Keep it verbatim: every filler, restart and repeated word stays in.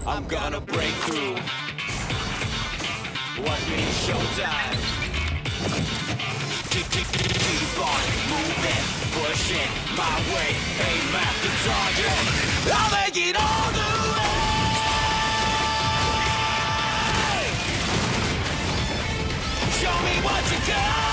I'm gonna break through. Watch me showtime. Keep, keep, keep on moving, pushing my way. Aim at the target. I'll make it all the way. Show me what you got.